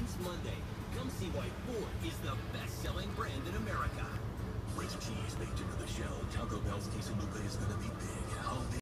ends Monday. Come see why Ford is the best-selling brand in America. With cheese baked into the shell, Taco Bell's quesadilla is gonna be